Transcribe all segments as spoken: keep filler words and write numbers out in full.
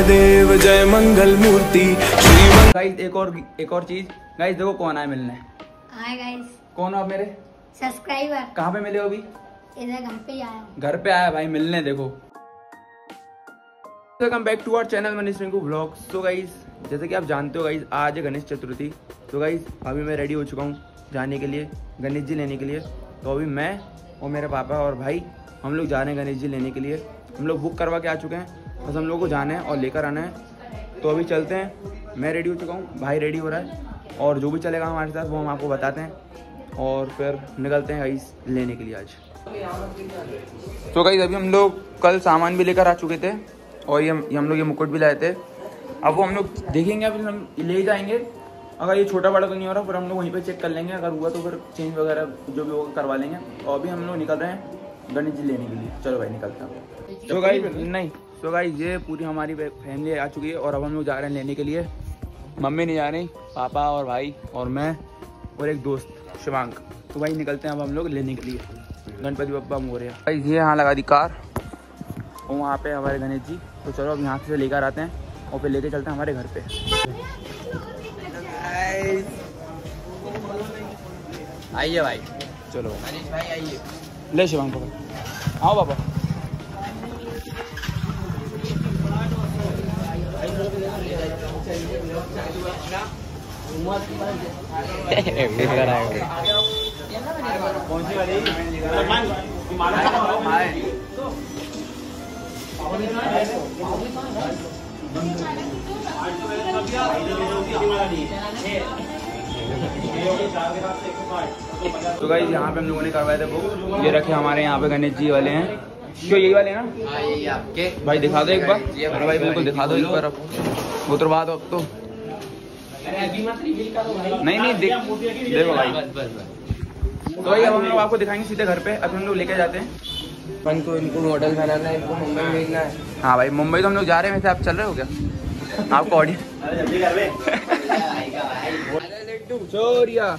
महादेव जय मंगल मूर्ति श्री। गाइस एक और एक और चीज, गाइस देखो कौन आया मिलने। Hi guys. कौन हो आप मेरे सब्सक्राइबर? कहाँ पे मिले हो अभी? इधर घर पे आया हूँ। घर पे आया भाई मिलने। देखो welcome back to our channel Manish Rinku vlogs. तो गाइस जैसे कि आप जानते हो गाइस आज है गणेश चतुर्थी। तो गाइस अभी मैं रेडी हो चुका हूँ जाने के लिए गणेश जी लेने के लिए। तो अभी मैं और मेरे पापा और भाई हम लोग जा रहे हैं गणेश जी लेने के लिए। हम लोग बुक करवा के आ चुके हैं, बस हम लोग को जाना है और लेकर आना है। तो अभी चलते हैं। मैं रेडी हो चुका हूँ, भाई रेडी हो रहा है और जो भी चलेगा हमारे साथ वो हम आपको बताते हैं और फिर निकलते हैं गाइस लेने के लिए आज। तो गाइस अभी हम लोग कल सामान भी लेकर आ चुके थे और ये हम लोग ये मुकुट भी लाए थे। अब वो हम लोग देखेंगे, अभी हम ले जाएंगे। अगर ये छोटा बड़ा तो नहीं हो रहा फिर हम लोग वहीं पे चेक कर लेंगे, अगर हुआ तो फिर चेंज वगैरह जो भी होगा करवा लेंगे। और अभी हम लोग निकल रहे हैं गणेश जी लेने के लिए। चलो भाई निकलते हैं। तो गाइस नहीं तो गाइस ये पूरी हमारी फैमिली आ चुकी है और अब हम लोग जा रहे हैं लेने के लिए। मम्मी नहीं जा रही, पापा और भाई और मैं और एक दोस्त शिवांक। तो भाई निकलते हैं अब हम लोग लेने के लिए। गणपति बप्पा मोरया। भाई ये यहाँ लगा दी कार और वहाँ पे हमारे गणेश जी। तो चलो अब यहाँ से लेकर आते हैं और फिर लेके चलते हैं हमारे घर पे। आइए भाई, चलो मनीष भाई आइए। ले शिवांक पापा, आओ पापा। कौन सी वाली? तो गाइस यहाँ पे हम लोगों ने करवाए थे बुक। ये रखे हमारे यहाँ पे गणेश जी वाले हैं। क्यों यही वाले ना? हाँ यही आपके। भाई दिखा दो एक बार। अरे भाई बिल्कुल दिखा दो एक बार। अब वो तो बात अब तो नहीं नहीं देख देखो भाई। तो भाई अब हम लोग आपको दिखाएंगे सीधे घर पे। अब हम लोग लेके जाते हैं। अपन को इनको मॉडल बनाना है, इनको मुंबई भेजना है। हाँ भाई मुंबई तो हम लोग जा रहे हैं। वैसे आप चल रहे हो क्या? आपको ऑडियो चोरिया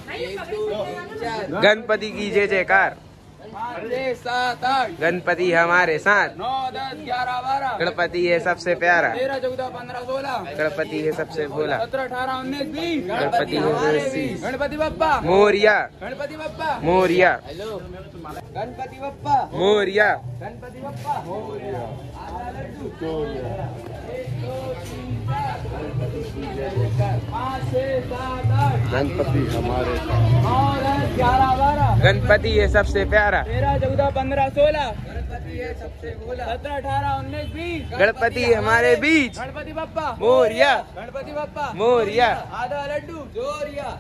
गणपति की जय जयकार। सात आठ गणपति हमारे साथ। नौ दस ग्यारह बारह गणपति है सबसे प्यारा। तेरह चौदह पंद्रह सोलह गणपति है सबसे भोला। सत्रह अठारह उन्नीस बीस गणपति है। गणपति बप्पा मोरिया। गणपति बप्पा मोरिया। हेलो गणपति बप्पा मोरिया। गणपति बप्पा मोरिया। गणपति हमारे ग्यारह बारह गणपति है सबसे प्यारा। तेरह चौदह पंद्रह सोलह गणपति है सबसे भोला। सत्रह अठारह उन्नीस बीस गणपति हमारे बीच। गणपति बप्पा मोरिया। गणपति बप्पा मोरिया। आधा लड्डू जोरिया।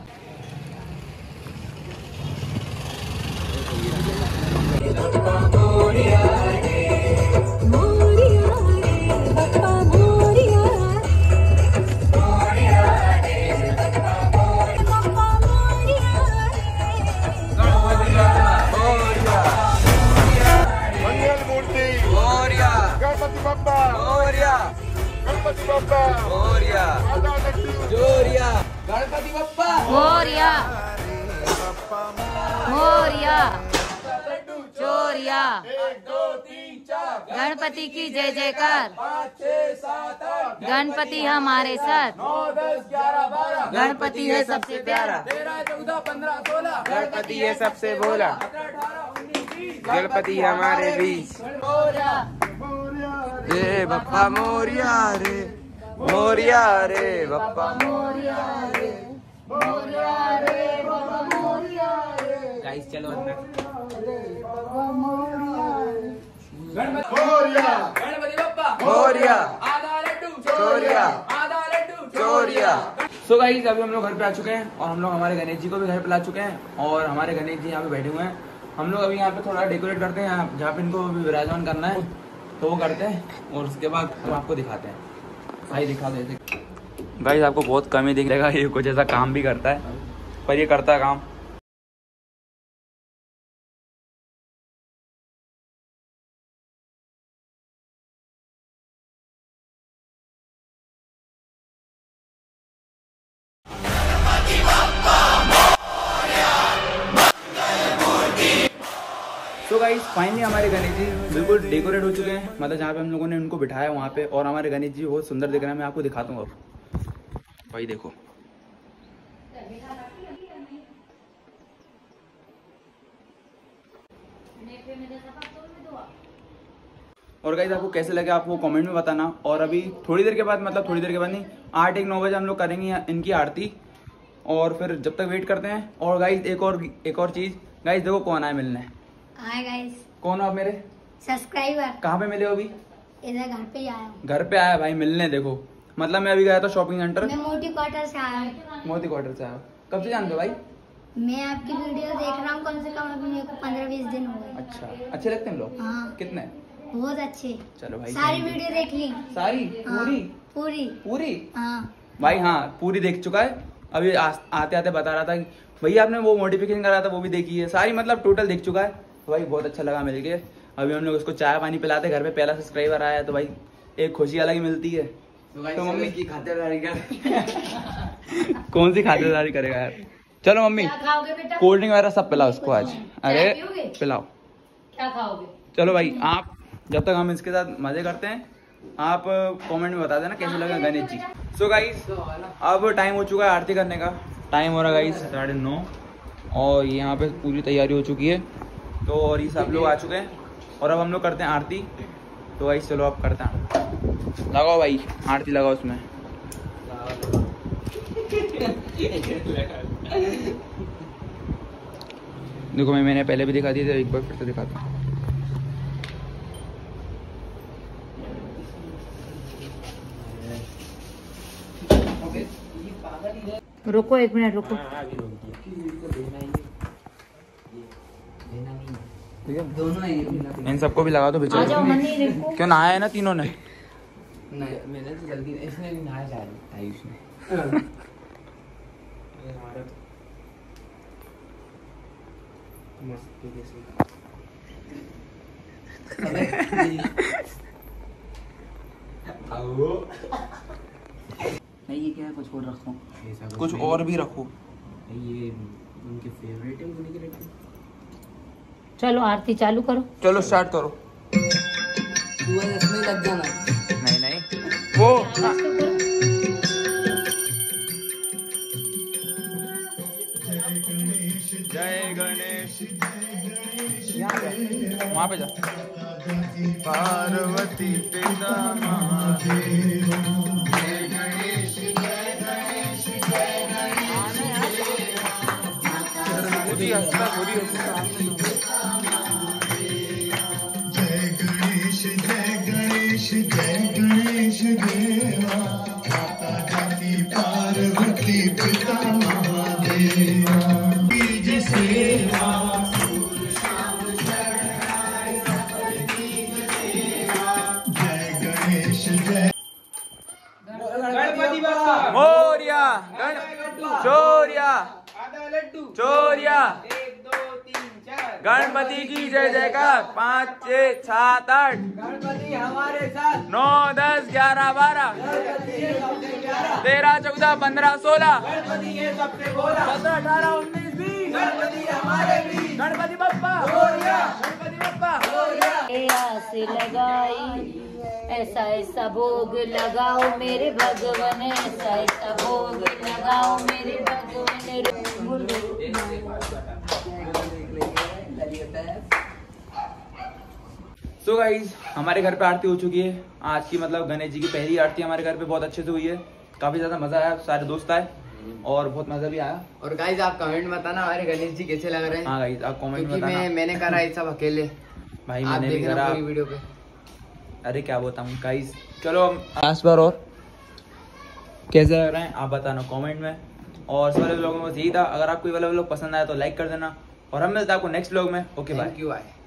गणपति बप्पा मोरिया। जोरिया। गणपति बप्पा मोरिया मोरिया चोरिया। एक दो तीन चार गणपति की जय जयकार। पाँच छह सात आठ गणपति हमारे साथ। नौ दस ग्यारह बारह गणपति है सबसे प्यारा। तेरह चौदह पंद्रह सोलह गणपति है सबसे भोला। सत्रह अठारह उन्नीस बीस गणपति हमारे बीच। मोरिया। रे बप्पा मोरिया रे मोरिया रे बप्पा मोरिया रे मोरिया रे बाबा मोरिया रे। गाइस चलो अंदर। गणपति मोरिया। गणपति बप्पा मोरिया। आधा लड्डू चोरिया। आधा लड्डू चोरिया। सो गाइस अभी हम लोग घर पे आ चुके हैं और हम लोग हमारे गणेश जी को भी घर पे ला चुके हैं और हमारे गणेश जी यहाँ पे बैठे हुए हैं। हम लोग अभी यहाँ पे थोड़ा डेकोरेट करते हैं जहाँ पे इनको भी विराजमान करना है तो वो करते हैं और उसके बाद हम आपको दिखाते हैं। भाई दिखा दो। गाइस आपको बहुत कम ही दिख रहेगा, ये कुछ ऐसा काम भी करता है पर ये करता है काम। गाइस फाइनली हमारे गणेश जी बिल्कुल डेकोरेट हो चुके हैं, मतलब जहाँ पे हम लोगों ने उनको बिठाया वहाँ पे, और हमारे गणेश जी बहुत सुंदर दिख रहे हैं। मैं आपको दिखाता हूँ अब भाई, देखो और गाइस आपको कैसे लगे आप वो कमेंट में बताना। और अभी थोड़ी देर के बाद, मतलब थोड़ी देर के बाद नहीं, आठ एक नौ बजे हम लोग करेंगे इनकी आरती, और फिर जब तक वेट करते हैं। और गाइस एक और एक और चीज, गाइस देखो कौन आए मिलने। हाय गाइस, कौन हो आप मेरे सब्सक्राइबर? कहाँ पे मिले हो अभी? इधर घर पे ही आया हूँ। घर पे आया भाई मिलने। देखो मतलब मैं अभी गया था शॉपिंग सेंटर, मैं मोटी क्वार्टर से आया हूँ। मोती क्वार्टर से आया। कब से जानते हो भाई? मैं आपकी वीडियो देख रहा हूँ, कम से कम अभी मेरे को पंद्रह बीस दिन हो गए। अच्छा, अच्छे लगते हैं हम लोग? हाँ, कितने? बहुत अच्छे। चलो भाई, सारी thank you। वीडियो देख ली? सारी हाँ, पूरी पूरी पूरी हाँ भाई, हाँ पूरी देख चुका है। अभी आ, आते आते बता रहा था कि भैया आपने वो मॉडिफिकेशन करा था वो भी देखी है, सारी मतलब टोटल देख चुका है। तो भाई बहुत अच्छा लगा मिल के। अभी हम लोग उसको चाय पानी पिलाते, घर पे पहला सब्सक्राइबर आया है तो भाई एक खुशी अलग ही मिलती है। तो मम्मी की खातिरदारी कर कौन सी खातिरदारी करेगा यार। चलो मम्मी, क्या खाओगे बेटा? कोल्ड ड्रिंक वगैरह सब पिलाओ उसको आज। अरे चाय पियोगे? पिलाओ। क्या खाओगे? चलो भाई, आप जब तक हम इसके साथ मजे करते हैं, आप कमेंट में बता देना कैसे लगा गणेश जी। सो गाइस अब टाइम हो चुका है आरती करने का। टाइम हो रहा है गाइस साढ़े नौ, और यहाँ पे पूरी तैयारी हो चुकी है। तो और ये सब लोग आ चुके हैं, और अब हम लोग करते हैं आरती। तो गाइस चलो अब करते हैं, लगाओ भाई आरती लगाओ उसमें। देखो मैं मैंने पहले भी दिखा दी थी, एक बार फिर से दिखाता हूँ। रुको एक मिनट रुको। ठीक है, दोनों इन सबको भी लगा दो आ जाओ बेचारे। मनी, रुको। क्यों नहाया है ना तीनों ने? नहीं, मैंने तो जल्दी इसने भी नहाया जा रही उसने। नहीं ये क्या है, कुछ और रखो, कुछ और भी रखो। ये उनके फेवरेट है, उन्हीं के रखो। चलो आरती चालू करो। चलो स्टार्ट करो। तू इसमें लग जाना। नहीं नहीं वो जय गणेश, यहाँ पे वहाँ पे जा। पार्वती पिता महादेव, जय गणेश जय गणेश जय गणेश, खुद ही हंसता खुद ही हंसता। जय गणेश जय गणेश जय गणेश देवा, माता जाति पार्वती पिता महादेवा, बीज सेवा जय गणेश जय गणपति बप्पा मोरिया गण चोरिया चोरिया, गणपति की जय जयकार। पाँच छः सात आठ, गणपति हमारे साथ, नौ दस ग्यारह बारह, तेरह चौदह पंद्रह सोलह, गणपति ये सबसे बोला, सत्रह अठारह उन्नीस बीस, गणपति हमारे भी, गणपति बप्पा बोलिया, गणपति बप्पा। आस लगाई, ऐसा ऐसा भोग लगाओ मेरे भगवान, ऐसा ऐसा भोग लगाओ मेरे भगवान। सो गाइज हमारे घर पे आरती हो चुकी है आज की, मतलब गणेश जी की पहली आरती हमारे घर पे बहुत अच्छे से हुई है। काफी ज्यादा मजा आया, सारे दोस्त आए और बहुत मजा भी आया। और गाइस आप कमेंट बताना हमारे गणेश जी कैसे लग रहे हैं। हाँ गाइज आप कमेंट में क्योंकि बताना। मैं मैंने करा ये सब अकेले, भाई आप मैंने भी देखना करा। पूरी वीडियो पे। अरे क्या बताऊँ गाइज। चलो लास्ट बार और कैसे लग रहे हैं आप बताना कमेंट में। और इस वाले व्लॉग में बस यही था। अगर आपको ये वाला व्लॉग पसंद आया तो लाइक कर देना, और हम मिलते हैं आपको नेक्स्ट व्लॉग में। Okay bye. Thank you, bye.